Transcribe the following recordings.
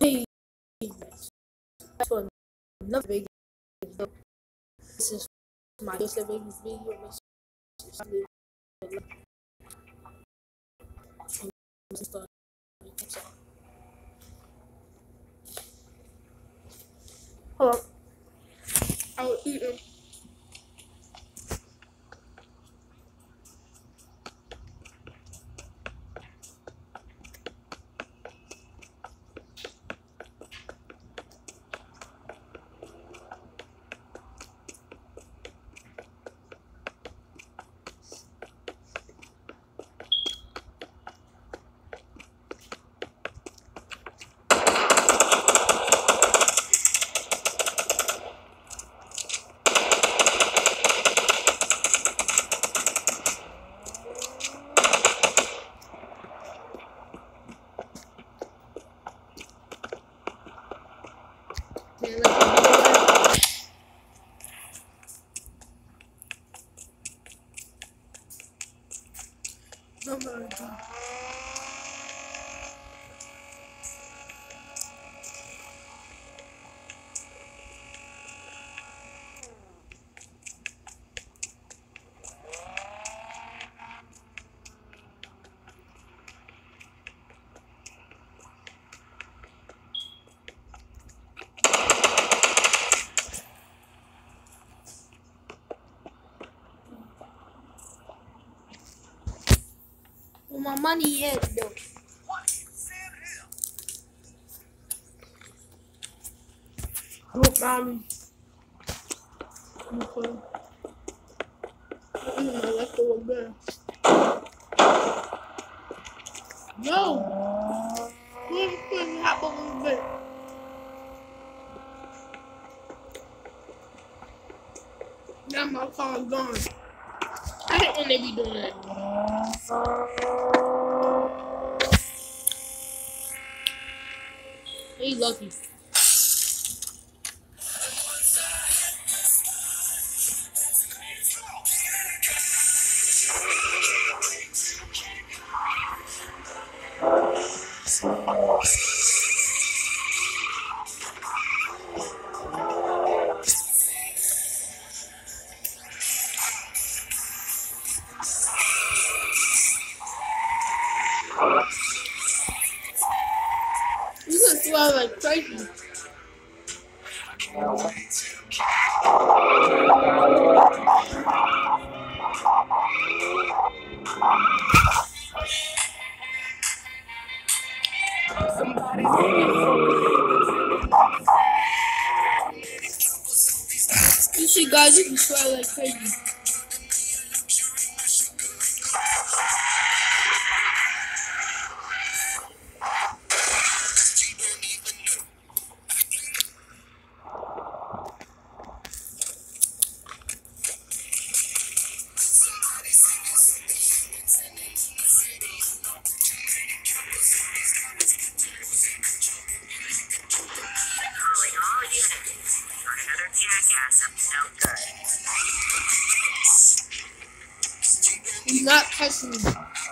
Hey, to another Vegas video. This is my gangster Vegas video. Make sure you leave a like. Hold on. I will eat it. Oh my God. Well, my money is though. Hope okay. My leftover gun. No! Who's putting hot balloons in? Now my car's gone. I hate when they be doing that. He lucky. You can smell like crazy. You see, guys, you can smell like crazy. He's not touching me.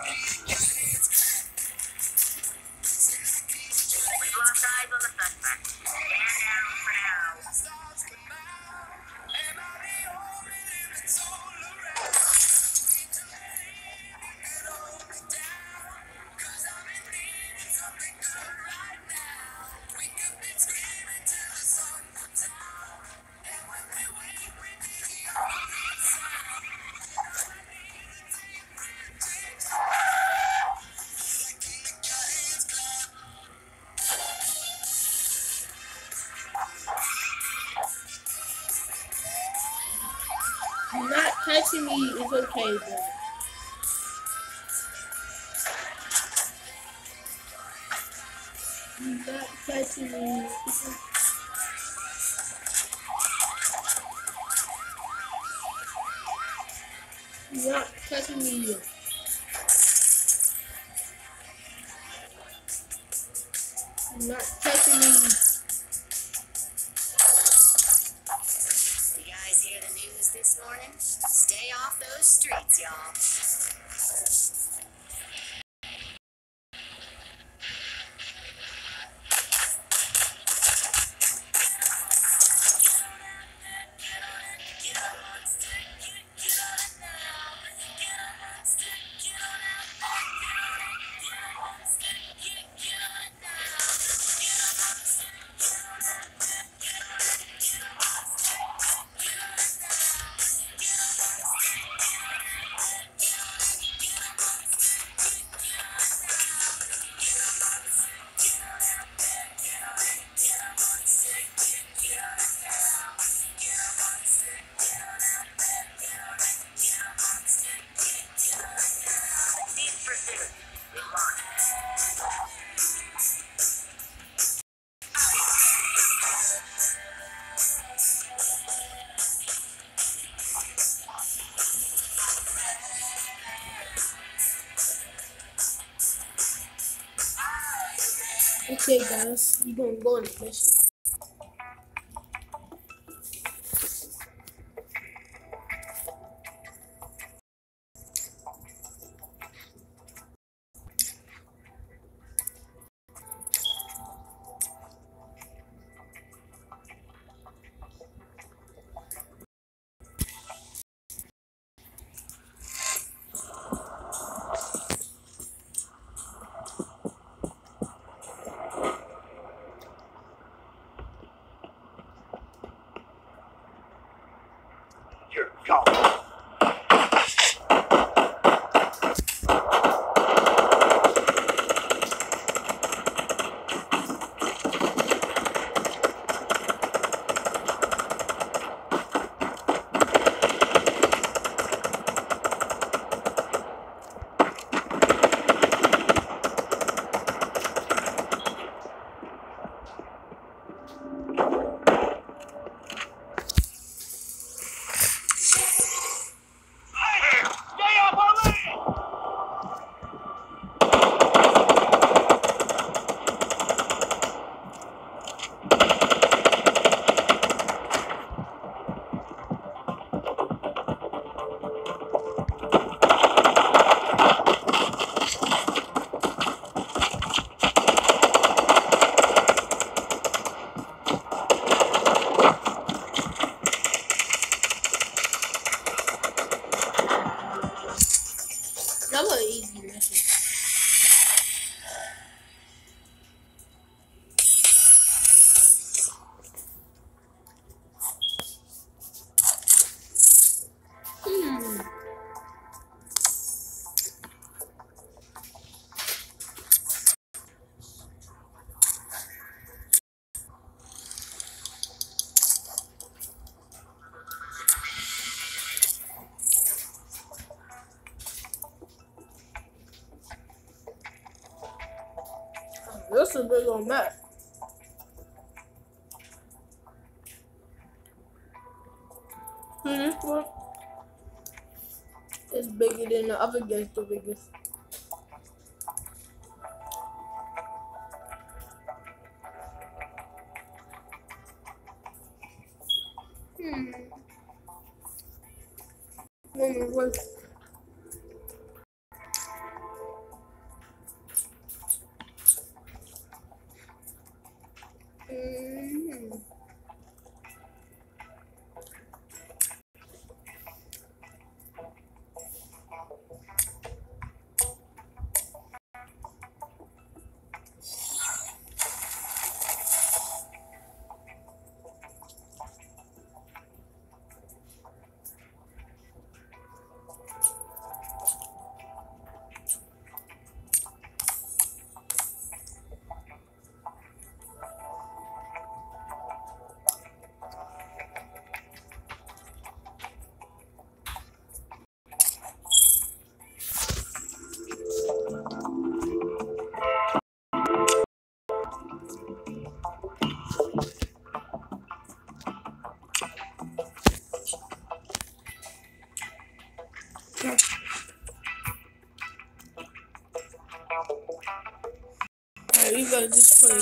Not touching me is okay, bro. Not touching me. Not touching me. Not touching me. You guys hear the news this morning? Stay off those streets, y'all. Okay, guys, we're gonna go on the mission. You're gone. That was an easy mission. This is a big old map. This one is bigger than the other gangster biggest. Wait. Alright, you gotta just play.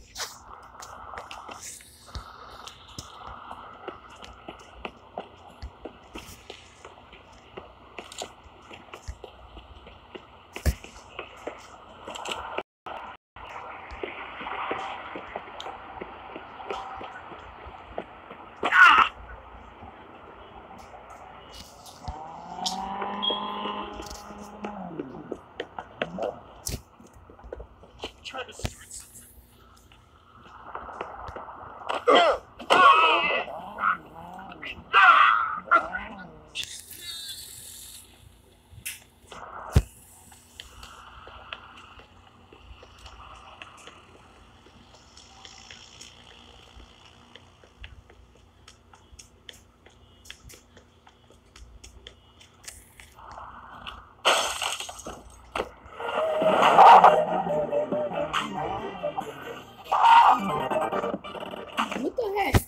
Try to start something. What the heck?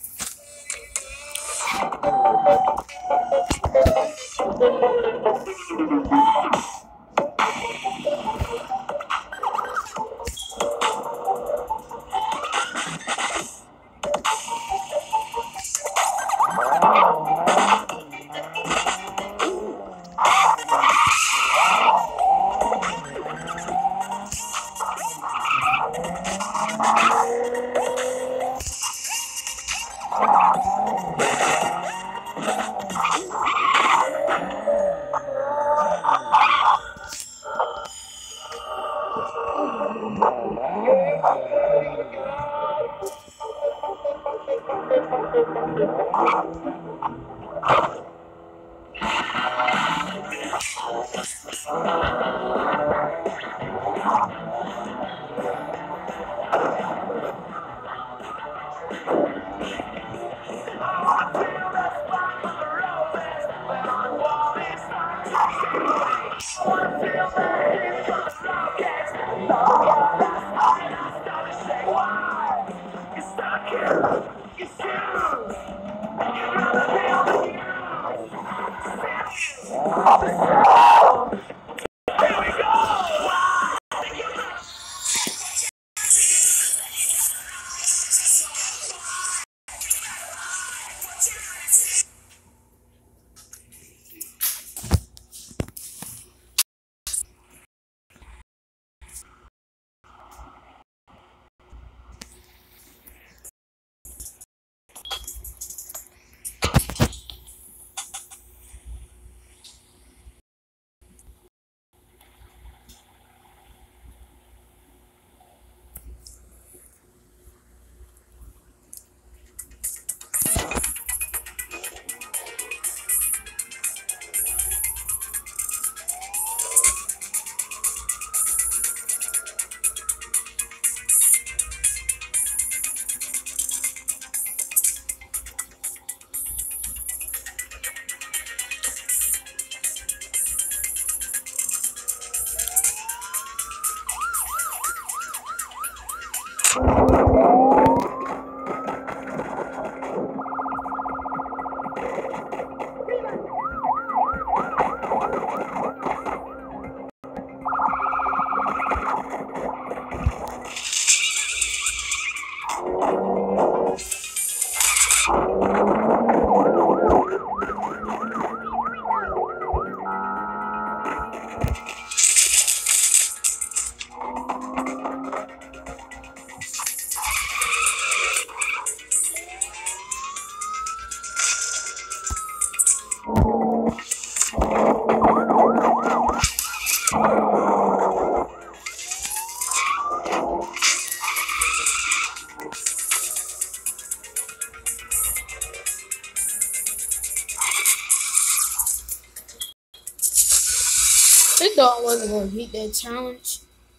They thought I wasn't gonna beat that challenge.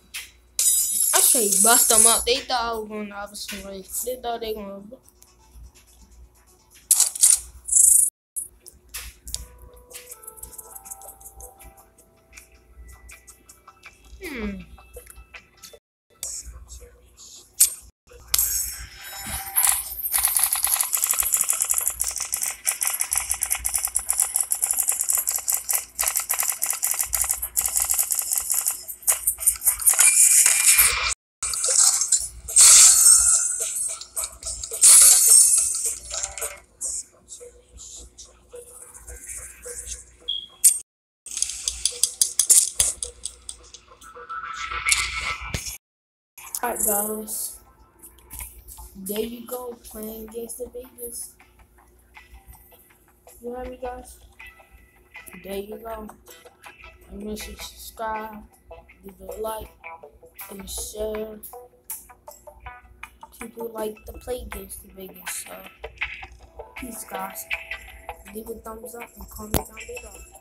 I straight bust them up. They thought I was going the opposite way. They thought they gonna. Alright, guys. There you go, playing Gangster Vegas. You heard me, guys? There you go. And make sure you subscribe, leave a like, and share. People like to play Gangster Vegas, so peace, guys. Leave a thumbs up and comment down below.